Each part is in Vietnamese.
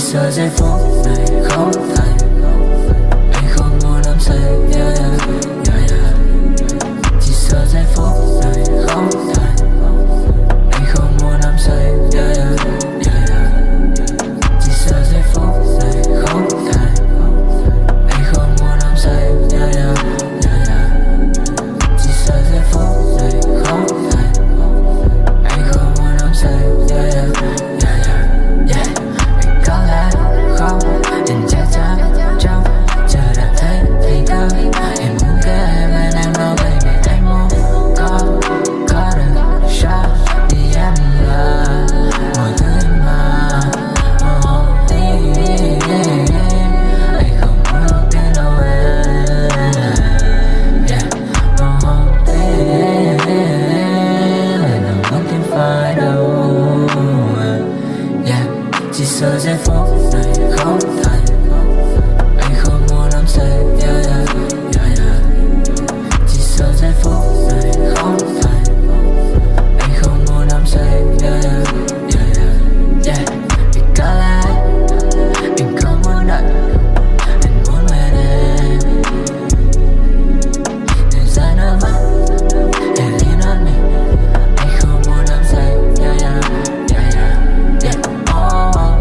sợ giây phút này không thành. Anh không muốn nắm say, yeah, yeah, yeah, yeah. Chỉ sợ giây phút này không thành. Anh không muốn nắm say, yeah, yeah, yeah, yeah. Chỉ sợ giây phút này không thành. Anh không muốn nắm say, yeah, yeah, yeah, yeah. Chỉ sợ giây phút này không thành. Anh không muốn nắm say, yeah, yeah, yeah, yeah. Anh có lẽ không tình chắc chắn trong chờ đã thấy thì cơ. Em muốn kể bên em đâu baby, anh muốn có được sao thì em là mọi thứ mà hồn tim. Anh không muốn lúc tiếng đâu em, yeah, hồn tim lại nằm mất tim phải đâu, yeah. Chỉ sợ giây phút này không thành. Anh không muốn nắm say, yeah, yeah, yeah, yeah. Chỉ sợ giây phút này không thành. Anh không muốn nắm say, yeah, yeah, yeah, yeah, yeah. Vì có lẽ anh không muốn đợi, anh muốn về đây để rơi nước mắt, để lean on me. Anh không muốn nắm say, yeah, yeah, yeah, yeah, yeah. Oh, oh.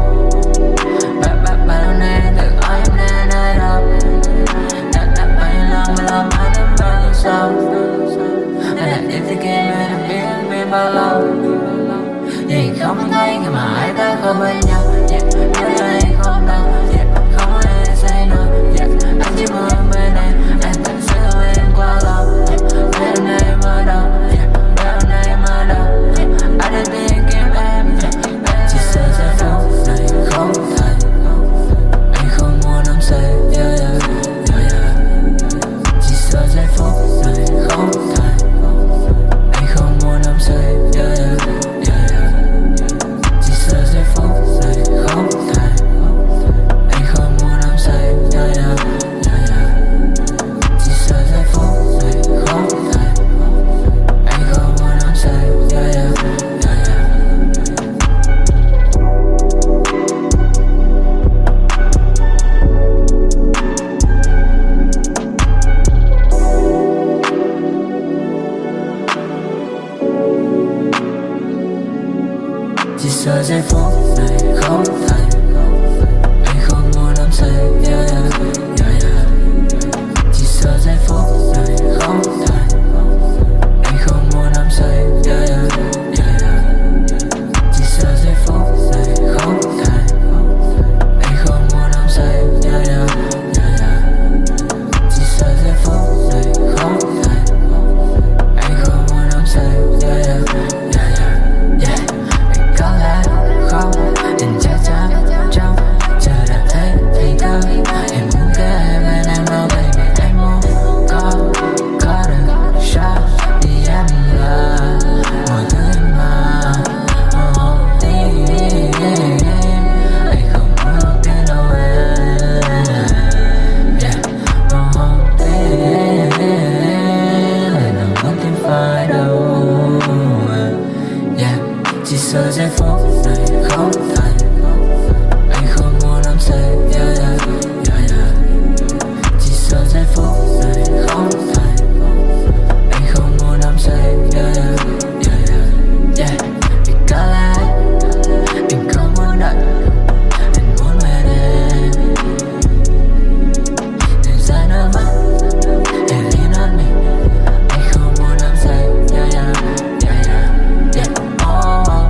Ba lâu nay tự hỏi em nên nơi đâu. Đã bao nhiêu lần mà lòng anh em bao nhiêu sâu. Anh đã đi tới kia mà đã biết bao lâu. Vì không thấy ngày mà hai ta không bên nhau, yeah. Nhớ anh không đâu, yeah. Không có ai say no, yeah. Anh chỉ muốn em bên em, anh thật sự không em quá lâu, yeah. Mấy hôm nay em ở đâu, yeah. Mấy hôm nay em ở đâu, yeah. Anh đã tìm kiếm em, yeah. Chỉ sợ giây phút này không thành. Anh không muốn nắm say, yeah, yeah, yeah, yeah. Chỉ sợ giây phút này không thành. Anh không muốn nắm say, yeah, yeah, yeah, yeah. Chỉ sợ giây phút này không thành. Anh không muốn nắm say, yeah, yeah, yeah, yeah. Chỉ sợ giây phút này không thành. Anh không muốn nắm say, yeah, yeah, yeah, yeah. Chỉ sợ giây phút này không thành. Anh không muốn nắm say, yeah, yeah, yeah, yeah. Chỉ sợ giây phút này không thành. Anh không muốn nắm say, yeah, yeah, yeah, yeah. Chỉ sợ giây phút này không thành. Anh không muốn nắm say, yeah, yeah, yeah, yeah. Chỉ sợ giây phút này không thành. Anh không muốn nắm say, yeah, yeah, yeah, yeah, yeah. Anh có lẽ không tình chắc chắn trong chờ đã thấy thì cơ. Em muốn kể bên em đâu baby, anh muốn có được sao thì em là mọi thứ mà hồn tim. Anh không muốn lúc tiếng đâu em, yeah, hồn tim lại nằm mất tim phải đâu, yeah. Chỉ sợ giây phút này không thành. Anh không muốn nắm say, yeah, yeah, yeah, yeah. Chỉ sợ giây phút này không thành. Anh không muốn nắm say, yeah, yeah, yeah, yeah, yeah. Vì có lẽ anh không muốn đợi, anh muốn về đây để rơi nước mắt, để lean on me. Anh không muốn nắm say, yeah, yeah, yeah, yeah, yeah. Oh, oh.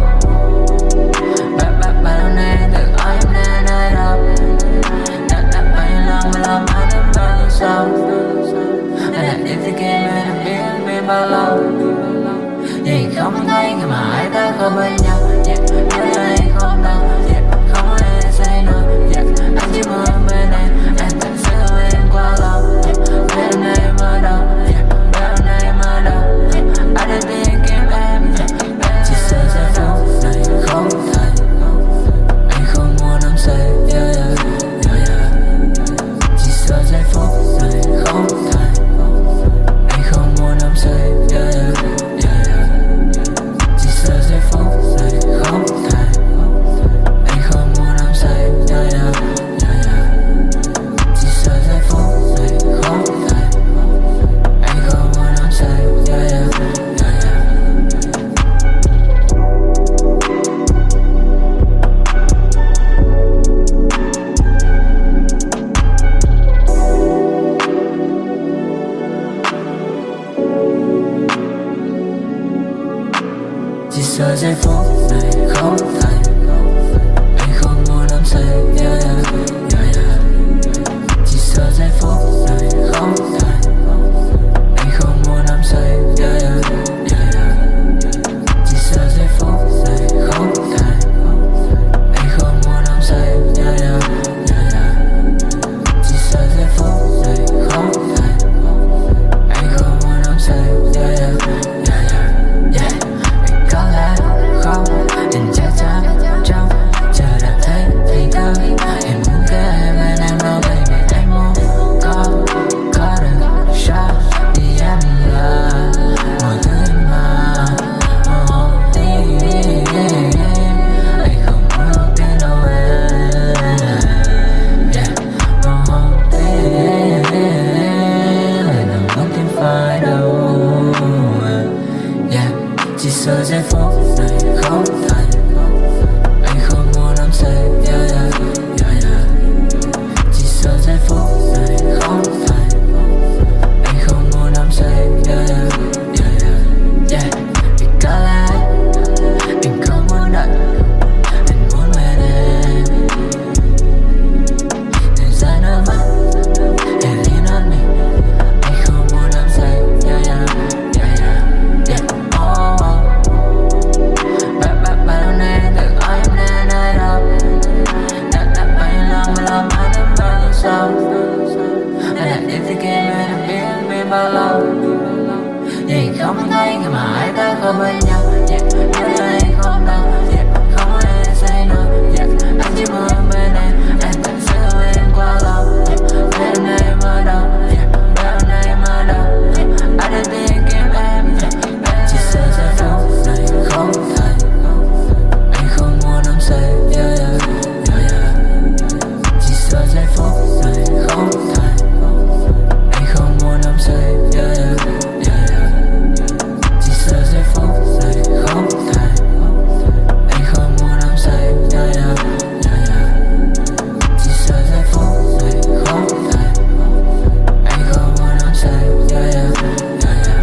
Ba lâu nay tự hỏi em nên nơi đâu. Đã bao nhiêu lần mà lòng anh em bao nhiêu sâu. Anh đã đi tới kia mà đã biết bao lâu. Vì không thấy ngày mà hai ta không bên nhau, yeah. Nhớ anh không đâu, yeah. Không có ai say no, yeah. Anh chỉ muốn em bên em, anh thật sự không em quá lâu, yeah. Mấy hôm nay em ở đâu, yeah. Mấy hôm nay em ở đâu, yeah. Anh đã tìm kiếm em, yeah. Chỉ sợ giây phút này không thành. Anh không muốn nắm say, yeah, yeah, yeah, yeah. Chỉ sợ giây phút này không thành. Anh không muốn nắm say, yeah, yeah, yeah, yeah. Chỉ sợ giây phút này không thành. Chỉ sợ giây phút này không thành. Anh không muốn nắm say, yeah, yeah, yeah, yeah. Chỉ sợ giây phút này không thành. Anh không muốn nắm say, yeah, yeah, yeah, yeah. Chỉ sợ giây phút này không thành. Anh không muốn nắm say, yeah, yeah, yeah, yeah. Chỉ sợ giây phút này không thành. Anh không muốn nắm say, yeah, yeah, yeah, yeah, yeah. Anh có lẽ không nên chắc chắn trong chờ đã thấy thì cơ. Em muốn kể bên em đâu baby, anh muốn có được sao thì em là mọi thứ mà một tim anh không muốn tin đâu em, yeah, một tim anh đâu muốn tin phải đâu, yeah. Chỉ sợ giây phút này không thành. Anh không muốn nắm say, yeah, yeah, yeah, yeah. Chỉ sợ giây phút này không thành. Anh không muốn nắm say, yeah, yeah, yeah, yeah, yeah. Vì có lẽ anh không muốn đợi, anh muốn về đây để rơi nước mắt, để lean on me. Anh không muốn nắm say, yeah, yeah, yeah, yeah, yeah. Oh, oh. Ba lâu nay tự hỏi em nên nơi đâu. Đã bao nhiêu lần mà lòng anh đã bao nhiêu sâu. Anh đã đi tới kia mà đã biết bao lâu. Vì không thấy khi mà hai ta không bên nhau, yeah. Nhớ là anh không đâu, yeah. Không có ai say no, yeah. Anh chỉ muốn em bên em, anh thật sự em quá lâu, yeah. Mấy hôm nay em ở đâu, yeah. Mấy hôm nay em ở đâu, yeah. Anh đã tìm kiếm em, yeah. Chỉ sợ giây phút này không thành. Anh không muốn nắm say, yeah, yeah, yeah, yeah. Chỉ sợ giây phút này không thành. Anh không muốn nắm say, yeah, yeah, yeah, yeah. Chỉ sợ giây phút này không thành. Anh không muốn nắm say, yeah, yeah, yeah, yeah. Chỉ sợ giây phút này không thành. Anh không muốn nắm say, yeah, yeah, yeah, yeah.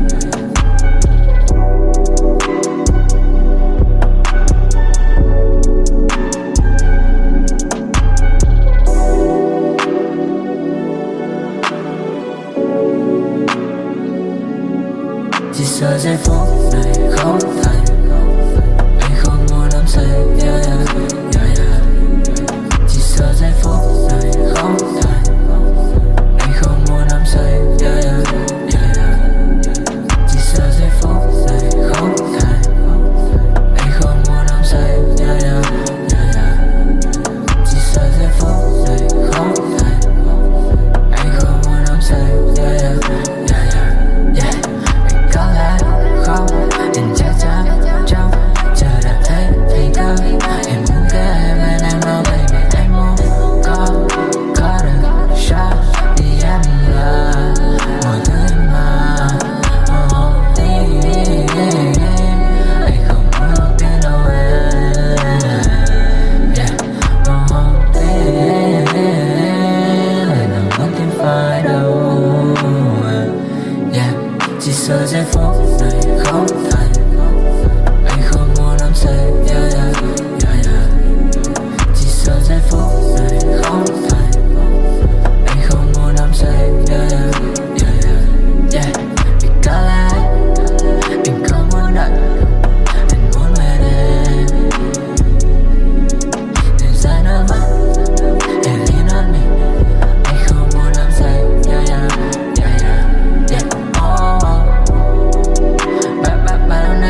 Chỉ sợ giây phút này không thành. Anh không muốn nắm say, yeah, yeah, yeah, yeah. Chỉ sợ giây phút này không thành. Anh không muốn nắm say, yeah, yeah, yeah, yeah. Chỉ sợ giây phút này không thành. Anh không muốn nắm say, yeah, yeah, yeah, yeah. Chỉ sợ giây phút này không thành. Anh không muốn nắm say, yeah, yeah, yeah, yeah, yeah. Anh có lẽ không nên chắc chắn trong chờ đã thấy thì cơ. Em muốn kể bên em đâu baby, anh muốn có được sao thì em là mọi thứ mà một tim anh không muốn tin đâu em, yeah. Một tim anh đâu muốn tin phải đâu, yeah. Chỉ sợ giây phút này không thành. Anh không muốn nắm say, yeah, yeah, yeah, yeah. Chỉ sợ giây phút này không thành. Anh không muốn nắm say, yeah, yeah, yeah, yeah, yeah. Vì có lẽ anh không muốn đợi, anh muốn về đây để rơi nước mắt, để lean on me. Anh không muốn nắm say, yeah, yeah, yeah, yeah, yeah. Oh, oh. Ba lâu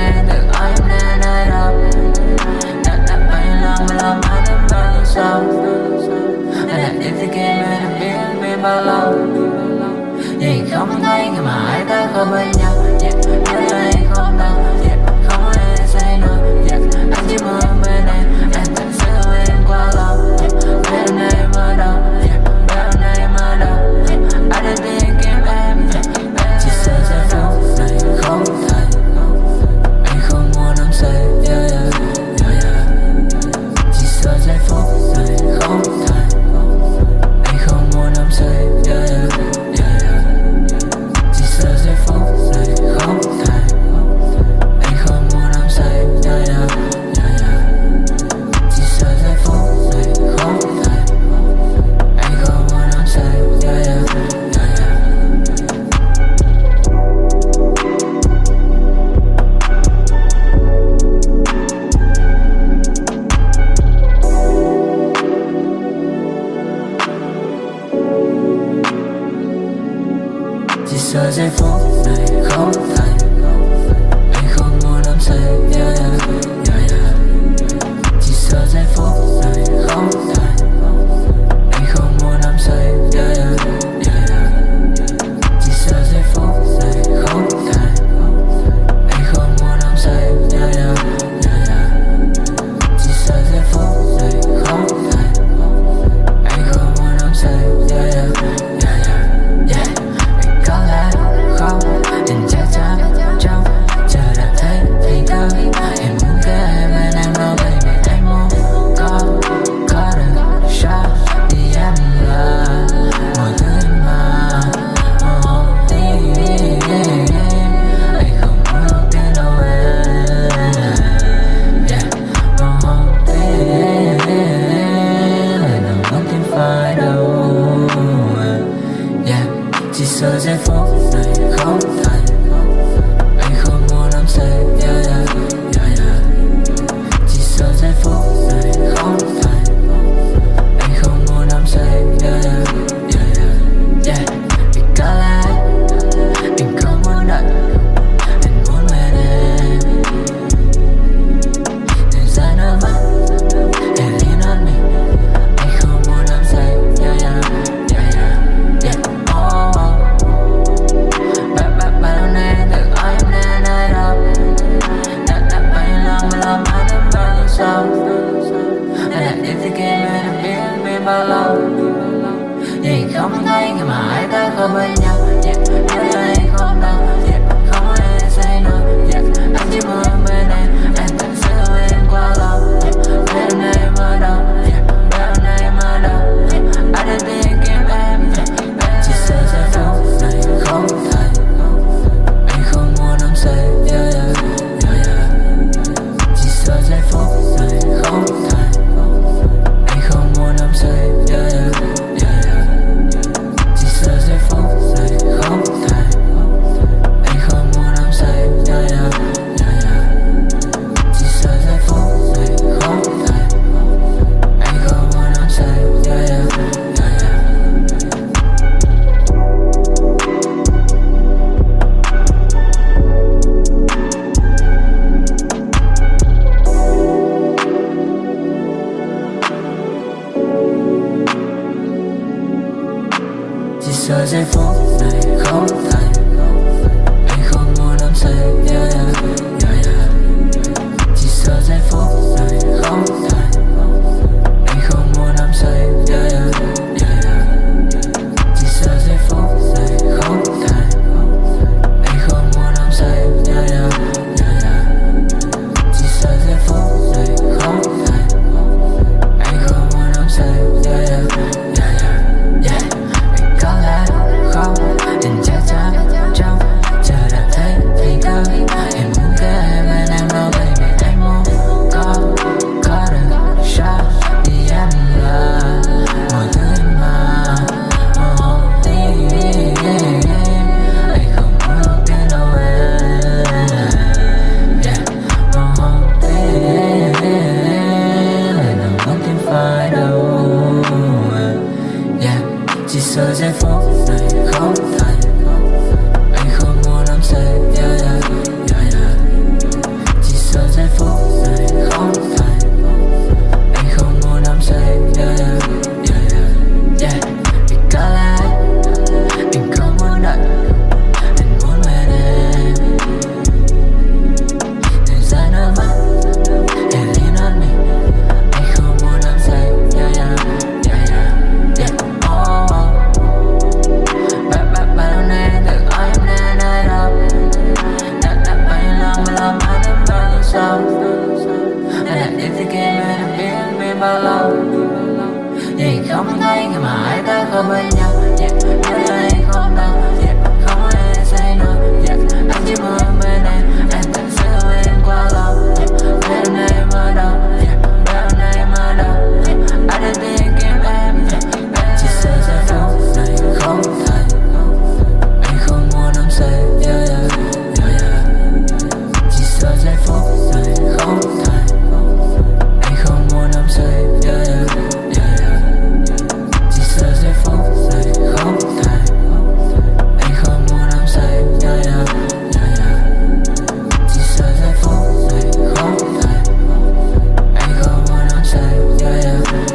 có bên nhau. Yeah, nhớ là anh không đâu. Yeah, không ai say no. Yeah, anh chỉ mơ bên em. Em thật sự em quá lâu. Bé hôm nay mơ đâu. Yeah, bé hôm nay mơ đâu. Anh đã tìm kiếm em. Chỉ sợ giây phút này không thành. Anh không muốn nắm say. Yeah, yeah, yeah, yeah. Chỉ sợ giây phút này không thành. Anh không muốn nắm say. Yeah, yeah, yeah, yeah. Chỉ sợ giây phút này không thành. Anh không muốn nắm say. Yeah, yeah, yeah, yeah. Chỉ sợ giây phút này không thành. Anh không muốn nắm say. Yeah, yeah, yeah, yeah.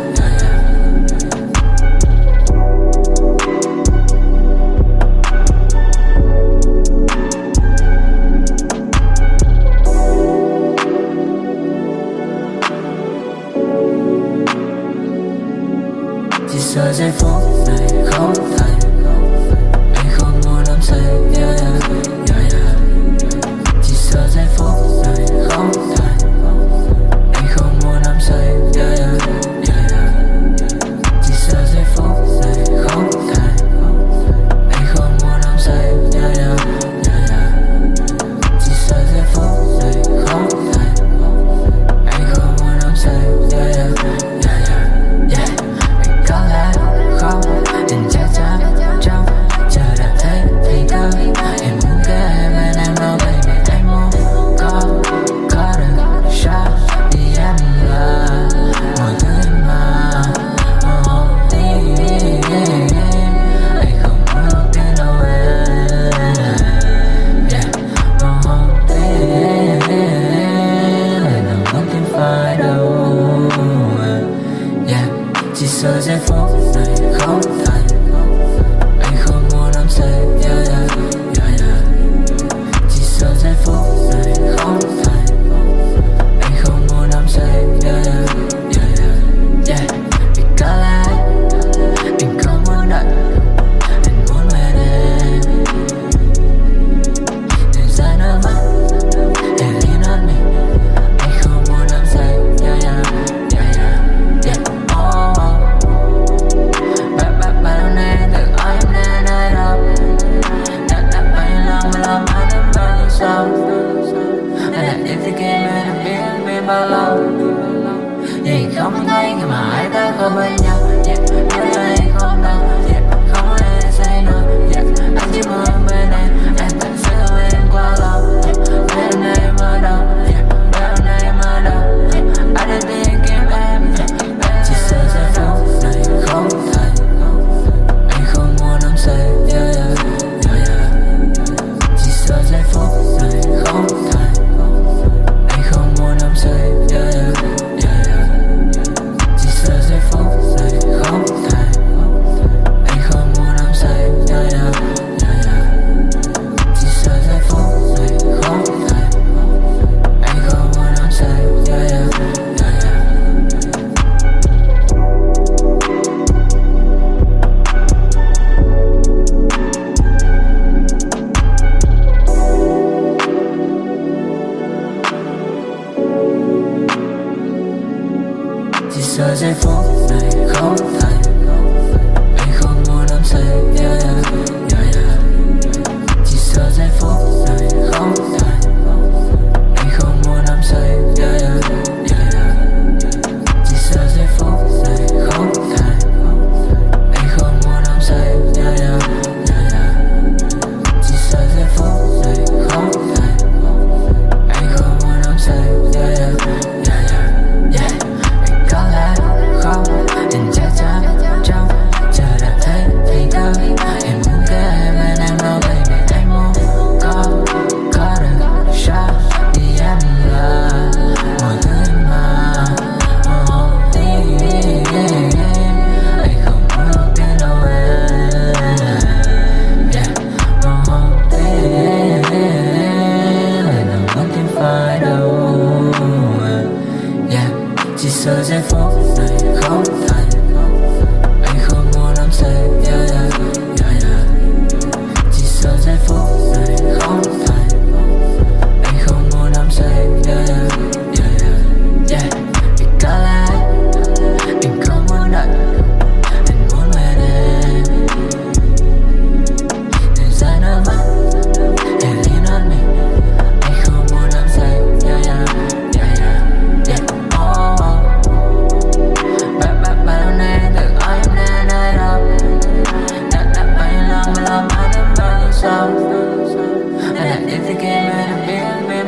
Chỉ sợ giây phút này không thành. Anh không muốn nắm say. Yeah, yeah, yeah, yeah. Chỉ sợ giây phút này không thành. Anh không muốn nắm say. Yeah, yeah, yeah, yeah. Chỉ sợ giây phút này không thành. Anh không muốn nắm say. Yeah, yeah, yeah, yeah. Chỉ sợ giây phút này không thành. Anh không muốn nắm say. Yeah, yeah, yeah, yeah, yeah. Có lẽ không, anh chắc chắn trong chờ đã thấy thì thôi. Em muốn kể bên em đâu baby. Anh muốn có được sao thì em là mọi thứ mà hồn tim. Anh không muốn đầu tiên đâu em. Yeah, hồn tim anh đâu muốn tim phải đâu. Yeah, chỉ sợ giây phút này không thành. Anh không muốn nắm say. Yeah, yeah, yeah, yeah. Chỉ sợ giây phút này không thành. Anh không muốn nắm say. Yeah, yeah, yeah, yeah, yeah. Vì có lẽ anh không muốn đợi. Anh muốn bên em. Đừng rơi nước mắt. Hãy lean on me. Anh không muốn nắm say. Yeah, yeah, yeah, yeah, yeah. Oh, oh. Bạn hôm nay tự hỏi em nên nơi đâu. Đã bao nhiêu lâu mà lo mãi đến bao nhiêu sau. Anh đã tiếp thì kia em đã biết bao lâu. Vậy không thấy khi mà hai ta có bên nhau. Yeah, nhớ là anh không đâu. Yeah, không ai say no. Yeah, anh chỉ mơ bên em. Em thật sự em quá lâu. Bé hôm nay mơ đâu. Yeah, bé hôm nay mơ đâu. Anh đã tìm kiếm em. Chỉ sợ giây phút này không thành. Anh không muốn nắm say. Yeah, yeah, yeah, yeah. Chỉ sợ giây phút này không thành. Anh không muốn nắm say. Yeah,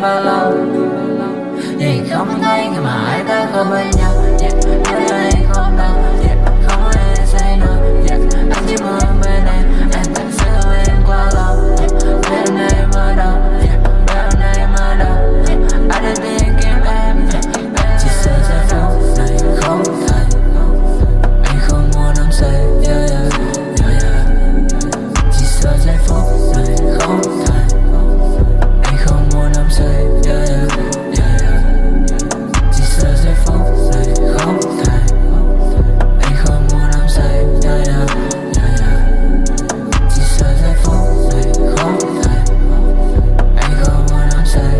bao lâu. Vì không thấy khi mà hai ta không bên nhau. Nhớ lại không đâu, không ai say nữa. Anh chỉ mơ bên em, anh thật sự em quá lâu. Mấy hôm nay mơ đâu, mấy hôm nay mơ đâu. Anh đã tìm kiếm em, chỉ sợ giây phút này không thể. Anh không muốn nắm say, chỉ sợ giây phút này không thể. Anh không muốn nắm say, chỉ sợ giây phút này không thể. Anh không muốn nắm say, chỉ sợ giây phút này không thể. Anh không muốn nắm say,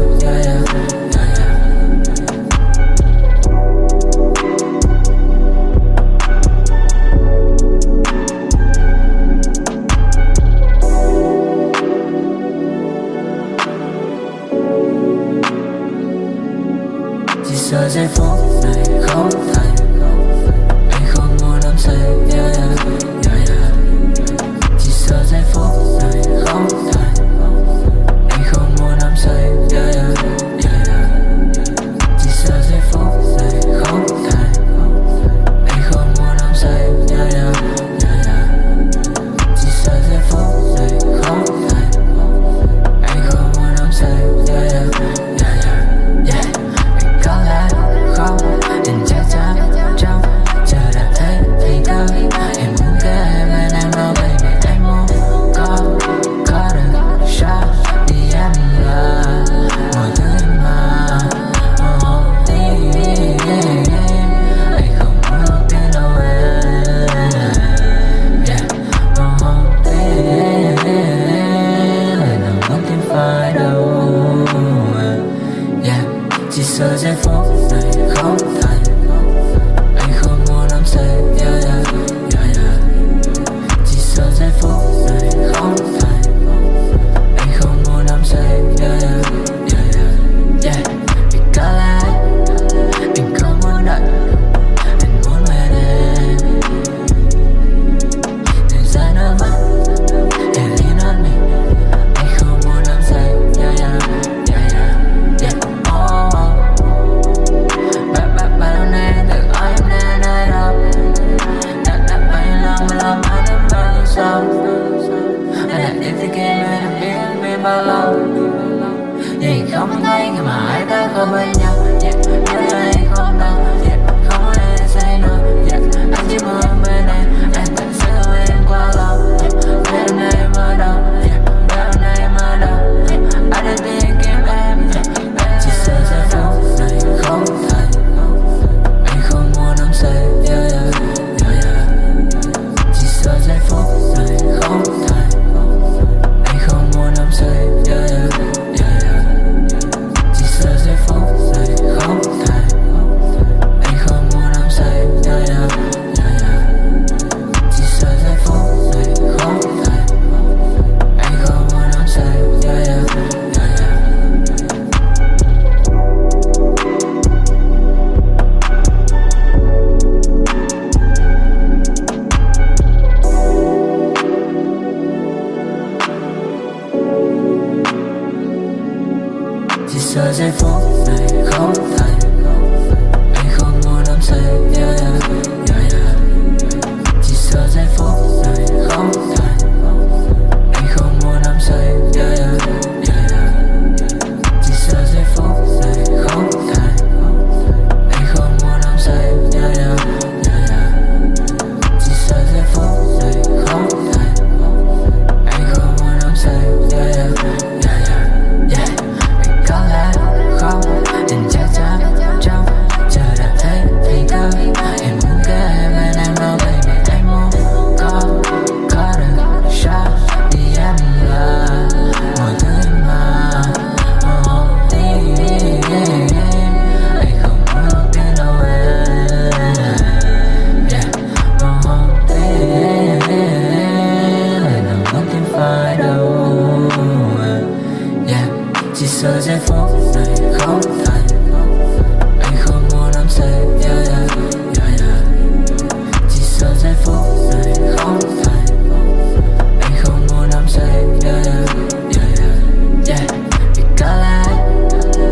chỉ sợ giây phút này không thể. Anh không muốn nắm say, chỉ sợ giây phút này không thể. Anh không muốn nắm say, chỉ sợ giây phút này không thể. Anh không muốn nắm say, chỉ sợ giây phút này không thể. Anh không muốn nắm say, có lẽ không nên chắc chắn trong chờ đã thấy thì đâu. Em muốn kể bên em đâu baby, anh muốn có được sao thì em là mọi thứ mà một tí anh không muốn tiếng đâu em, một tí lời nào muốn tìm phải đâu. Chỉ sợ giây phút này không thể. Anh không muốn nắm say, chỉ sợ giây phút này không thể. Anh không muốn nắm say, vì có lẽ anh không muốn đợi. Anh muốn về đây để rơi nước mắt, để lean on me. Anh không muốn nắm say, bao lâu. Vì không thấy khi mà hai ta không bên nhau. Nhớ lại không đâu, không ai say nữa. Anh chỉ mơ bên em, anh thật sự em quá lâu. Mấy hôm nay mơ đâu, mấy hôm nay mơ đâu. Anh đã tìm kiếm em, chỉ sợ giây phút này không thể. Anh không muốn nắm say, chỉ sợ giây phút này không thể. Anh không muốn nắm say, chỉ sợ giây phút này không thể. Anh không muốn nắm say, chỉ sợ giây phút này không thể. Anh không muốn nắm say, chỉ sợ giây phút này không thể. Anh không muốn nắm say, chỉ sợ giây phút này không thể. Anh không muốn nắm say, chỉ sợ giây phút này không thể. Anh không muốn nắm say, chỉ sợ giây phút này không thể. Anh không muốn nắm say, có lẽ không nên chắc chắn trong chờ đã thấy thì đâu. Em muốn kể bên em đâu baby, anh muốn có được sao thì em là mọi thứ mà một tí anh không muốn tiếng đâu em, một tí lời nào muốn tìm phải đâu. Chỉ sợ giây phút này không thể. Anh không muốn nắm say, chỉ sợ giây phút này không thể. Anh không muốn nắm say, vì có lẽ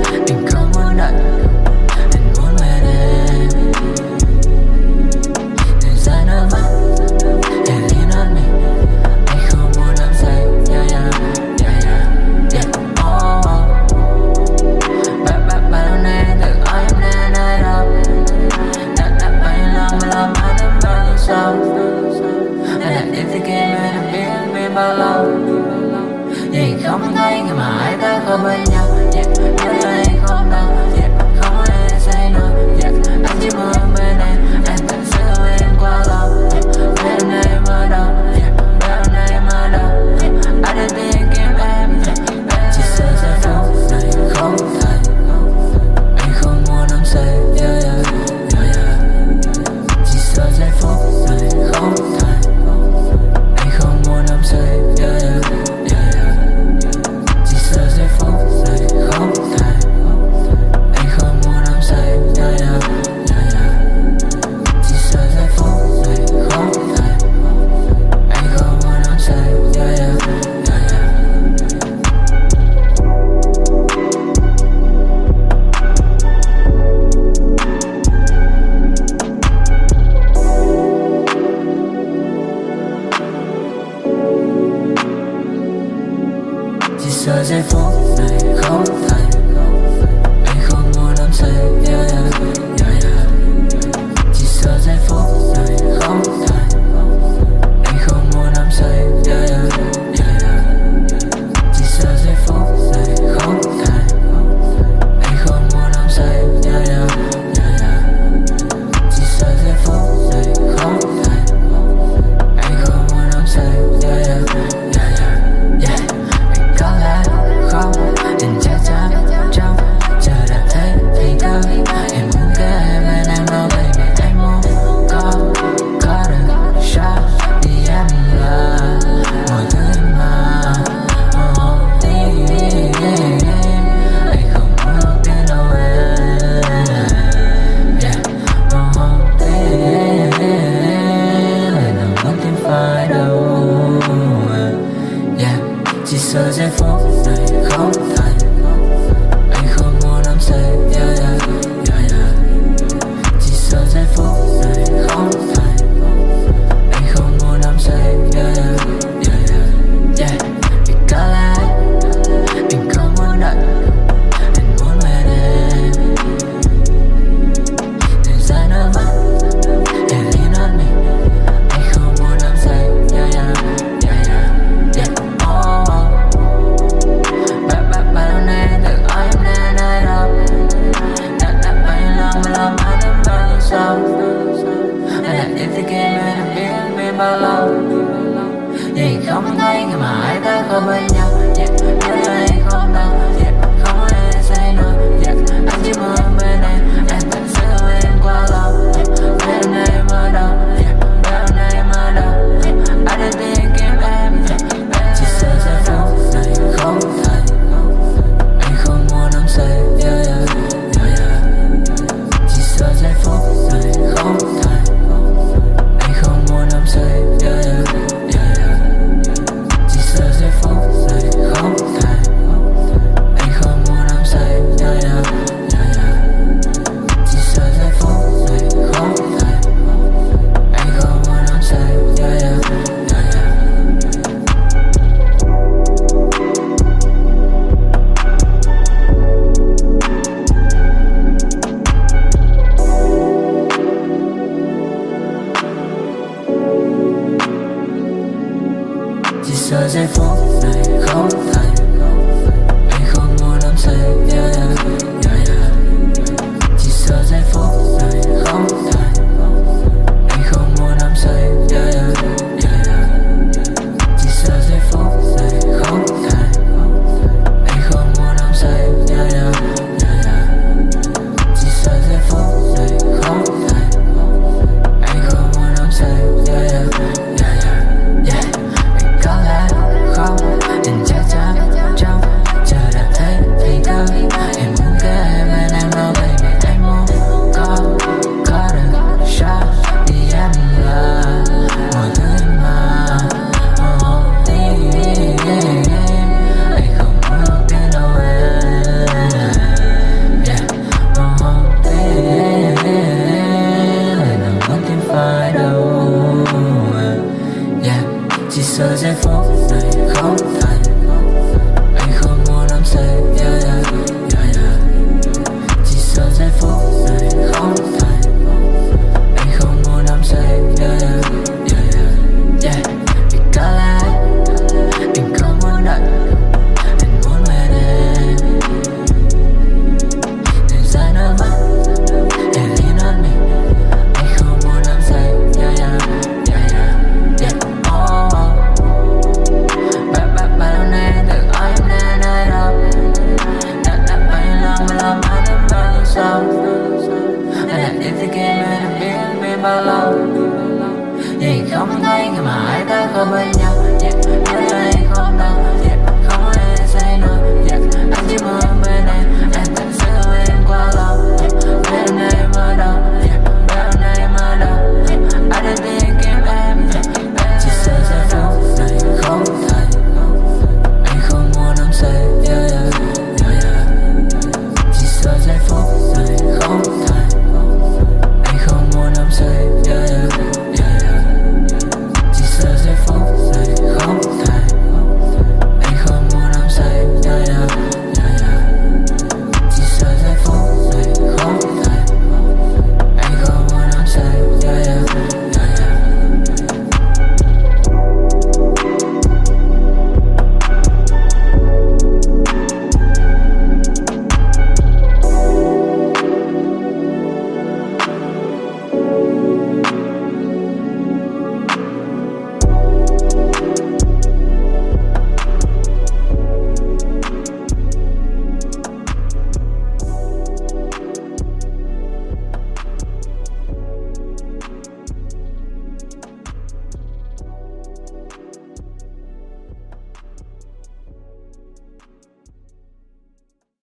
ở bên nhau.